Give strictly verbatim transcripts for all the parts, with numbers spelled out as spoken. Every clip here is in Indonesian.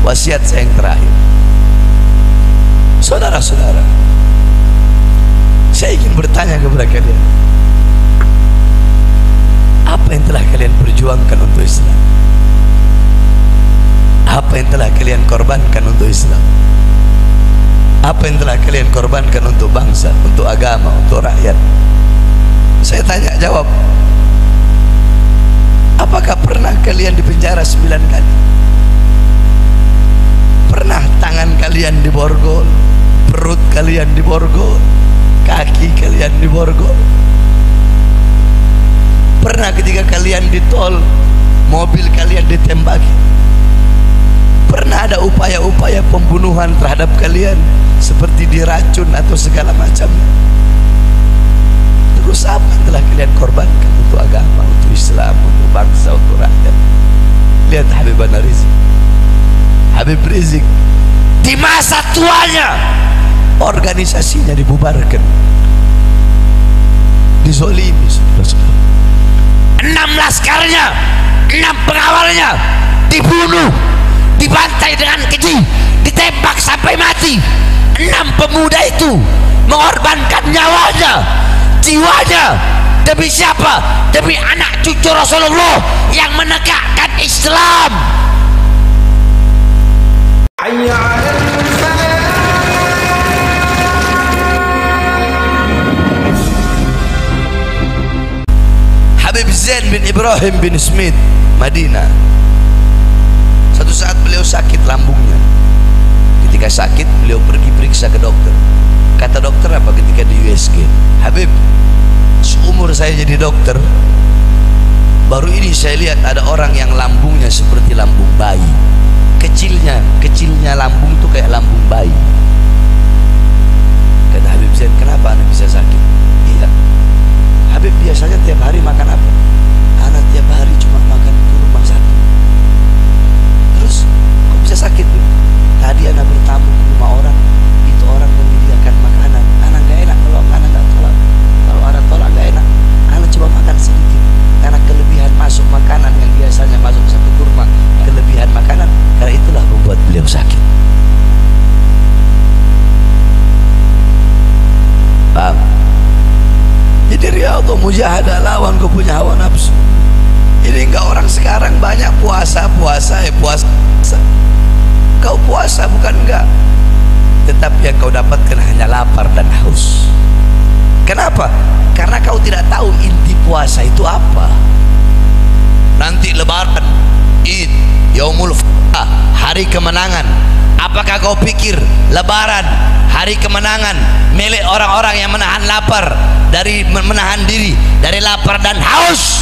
wasiat saya yang terakhir. Saudara-saudara, saya ingin bertanya kepada kalian, apa yang telah kalian perjuangkan untuk Islam? Apa yang telah kalian korbankan untuk Islam? Apa yang telah kalian korbankan untuk bangsa, untuk agama, untuk rakyat? Saya tanya, jawab. Apakah pernah kalian dipenjara sembilan kali? Pernah tangan kalian diborgol, perut kalian diborgol, kaki kalian diborgol? Pernah ketika kalian di tol, mobil kalian ditembaki? Pernah ada upaya-upaya pembunuhan terhadap kalian, seperti diracun atau segala macam? Terus apa yang telah kalian korbankan untuk agama, untuk Islam, untuk bangsa, untuk rakyat? Lihat Habib Rizik. Habib Rizik di masa tuanya organisasinya dibubarkan, dizolimi. Enam laskarnya, enam pengawalnya dibunuh, dibantai dengan keji, ditembak sampai mati. Enam pemuda itu mengorbankan nyawanya, jiwanya, demi siapa? Demi anak cucu Rasulullah yang menegakkan Islam. Habib Zain bin Ibrahim bin Smith, Madinah. Satu saat beliau sakit lambungnya. Ketika sakit, beliau pergi periksa ke dokter. Kata dokter apa ketika di U S G? Habib, seumur saya jadi dokter, baru ini saya lihat ada orang yang lambungnya seperti lambung bayi. Kecilnya, kecilnya lambung itu kayak lambung bayi. Kata Habib Zain, kenapa anak bisa sakit? Iya, Habib biasanya tiap hari makan apa? Anak tiap hari cuma makan kurma satu. Terus kok bisa sakit? Tadi anak bertamu ke rumah orang, itu orang menyediakan makanan. Anak gak enak kalau anak gak tolak. Kalau anak tolak gak enak, anak coba makan sedikit. Karena kelebihan masuk makanan yang biasanya masuk satu kurma, kelebihan makanan, karena itulah membuat beliau sakit. Paham? Jadi riyadhah mujahadah, lawan kau punya hawa nafsu. Ini enggak orang sekarang banyak puasa, puasa, eh puasa. Kau puasa bukan enggak, tetapi yang kau dapatkan hanya lapar dan haus. Kenapa? Karena kau tidak tahu inti puasa itu apa. Nanti lebaran, Id, Yaumul Fitah, hari kemenangan. Apakah kau pikir lebaran, hari kemenangan, milik orang-orang yang menahan lapar, dari menahan diri dari lapar dan haus?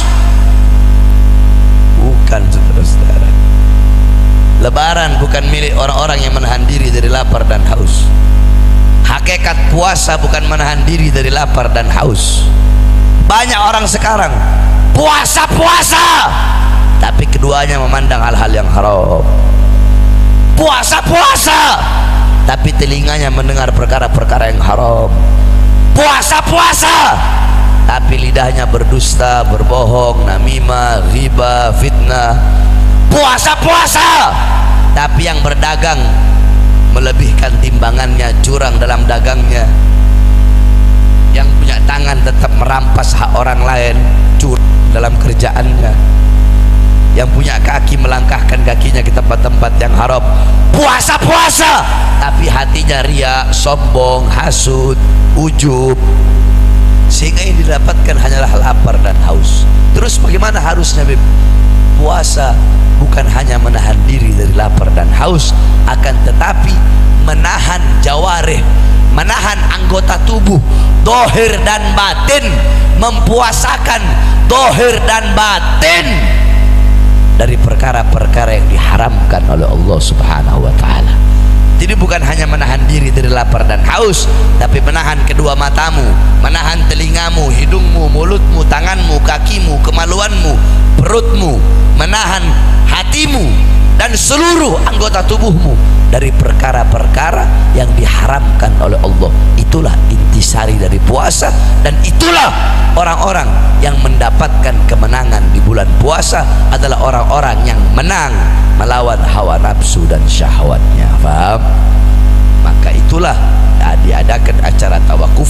Bukan, saudara-saudara. Lebaran bukan milik orang-orang yang menahan diri dari lapar dan haus. Hakikat puasa bukan menahan diri dari lapar dan haus. Banyak orang sekarang puasa-puasa, tapi keduanya memandang hal-hal yang haram. Puasa-puasa, tapi telinganya mendengar perkara-perkara yang haram. Puasa-puasa, tapi lidahnya berdusta, berbohong, namimah, riba, fitnah. Puasa-puasa, tapi yang berdagang melebihkan timbangannya, curang dalam dagangnya. Yang punya tangan tetap merampas hak orang lain, curang dalam kerjaannya. Yang punya kaki melangkahkan kakinya ke tempat-tempat yang haram. Puasa-puasa, tapi hatinya ria, sombong, hasud, ujub, sehingga yang didapatkan hanyalah lapar dan haus. Terus bagaimana harusnya, Bib? Puasa bukan hanya menahan diri dari lapar dan haus, akan tetapi menahan jawarih, menahan anggota tubuh, dohir dan batin, mempuasakan dohir dan batin dari perkara-perkara yang diharamkan oleh Allah Subhanahu wa ta'ala. Jadi bukan hanya menahan diri dari lapar dan haus, tapi menahan kedua matamu, menahan telingamu, hidungmu, mulutmu, tanganmu, kakimu, kemaluanmu, perutmu, menahan hatimu dan seluruh anggota tubuhmu dari perkara-perkara yang diharamkan oleh Allah. Itulah intisari dari puasa, dan itulah orang-orang yang mendapatkan kemenangan di bulan puasa adalah orang-orang yang menang melawan hawa nafsu dan syahwat.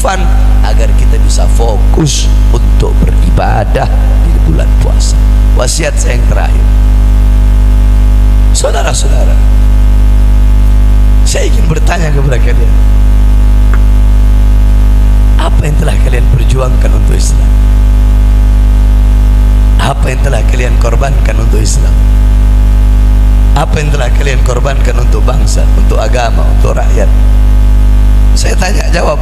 kekhusufan agar kita bisa fokus untuk beribadah di bulan puasa. Wasiat saya yang terakhir, saudara-saudara, saya ingin bertanya kepada kalian, apa yang telah kalian perjuangkan untuk Islam? Apa yang telah kalian korbankan untuk Islam? Apa yang telah kalian korbankan untuk bangsa, untuk agama, untuk rakyat? Saya tanya jawab.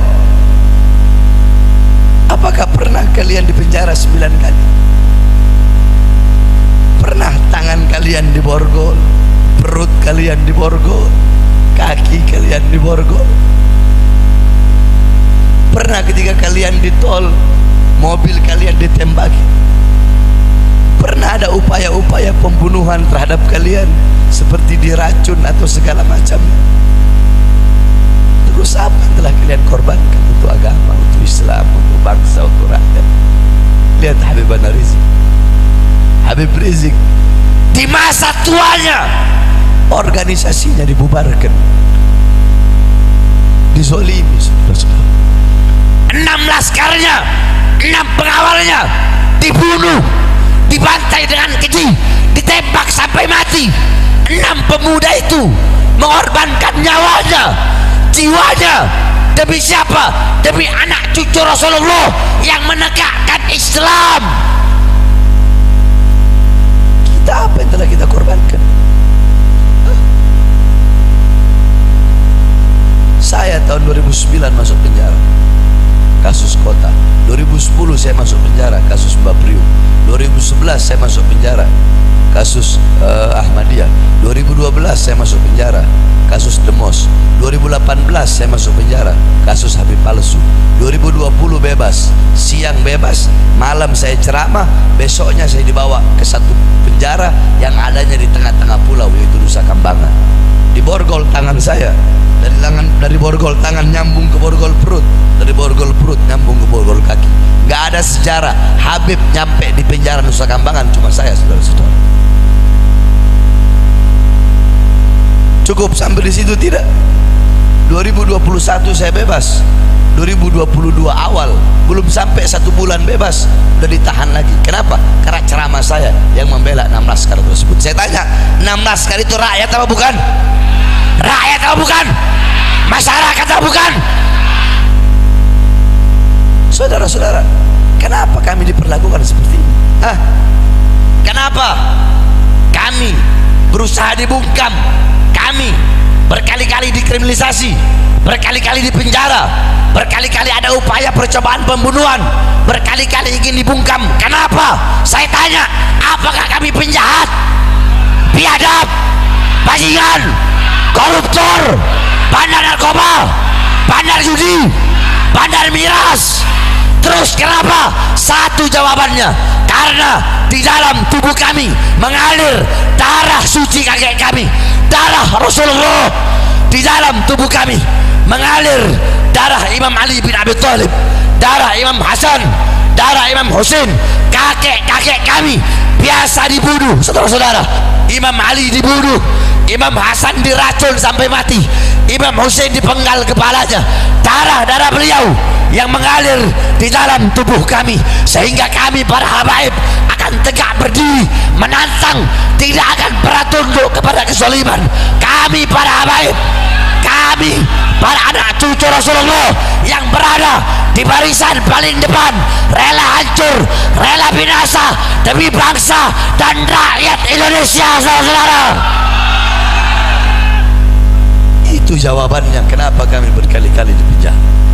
Apakah pernah kalian dipenjara sembilan kali? Pernah tangan kalian diborgol, perut kalian diborgol, kaki kalian diborgol? Pernah ketika kalian di tol, mobil kalian ditembaki? Pernah ada upaya-upaya pembunuhan terhadap kalian, seperti diracun atau segala macam? Terus apa yang telah kalian korbankan untuk agama, untuk Islam, untuk bangsa, untuk rakyat? Lihat Habib Rizik. Habib Rizik di masa tuanya organisasinya dibubarkan, dizolimi, saudara-saudara. Enam laskarnya, enam pengawalnya dibunuh, dibantai dengan keji, ditembak sampai mati. Enam pemuda itu mengorbankan nyawanya, jiwanya, demi siapa? Demi anak cucu Rasulullah yang menegakkan Islam. Kita apa yang telah kita korbankan? Hah? Saya tahun dua ribu sembilan masuk penjara, kasus kota. Dua ribu sepuluh saya masuk penjara, kasus Mbak Priuk. Dua ribu sebelas saya masuk penjara, kasus uh, Ahmadiyah. Dua ribu dua belas saya masuk penjara, kasus Demos. Dua ribu delapan belas saya masuk penjara, kasus Habib palsu. Dua ribu dua puluh bebas, siang bebas, malam saya ceramah, besoknya saya dibawa ke satu penjara yang adanya di tengah-tengah pulau, yaitu Nusa Kambangan. Diborgol tangan saya, dari tangan dari borgol tangan nyambung ke borgol perut, dari borgol perut nyambung ke borgol kaki. Nggak ada sejarah Habib nyampe di penjara Nusa Kambangan, cuma saya, saudara-saudara. Cukup sampai di situ? Tidak. Dua ribu dua puluh satu saya bebas. Dua ribu dua puluh dua awal, belum sampai satu bulan bebas, udah ditahan lagi. Kenapa? Karena ceramah saya yang membela enam laskar tersebut. Saya tanya, enam laskar itu rakyat apa bukan? Rakyat apa bukan? Masyarakat apa bukan? Saudara-saudara, kenapa kami diperlakukan seperti ini? Hah? Kenapa kami berusaha dibungkam? Kami berkali-kali dikriminalisasi, berkali-kali dipenjara, berkali-kali ada upaya percobaan pembunuhan, berkali-kali ingin dibungkam. Kenapa? Saya tanya, apakah kami penjahat, biadab, bajingan, koruptor, bandar narkoba, bandar judi, bandar miras? Terus kenapa? Satu jawabannya, karena di dalam tubuh kami mengalir darah suci kakek kami, darah Rasulullah. Di dalam tubuh kami mengalir darah Imam Ali bin Abi Thalib, darah Imam Hasan, darah Imam Husain. Kakek-kakek kami biasa dibunuh, saudara-saudara. Imam Ali dibunuh, Imam Hasan diracun sampai mati, Imam Husain dipenggal kepalanya. Darah-darah beliau yang mengalir di dalam tubuh kami, sehingga kami para habaib akan tegak berdiri menantang, tidak akan pernah tunduk kepada kezaliman. Kami para habaib, kami para anak cucu Rasulullah yang berada di barisan paling depan, rela hancur, rela binasa demi bangsa dan rakyat Indonesia, saudara-saudara. Itu jawabannya kenapa kami berkali-kali dipenjara.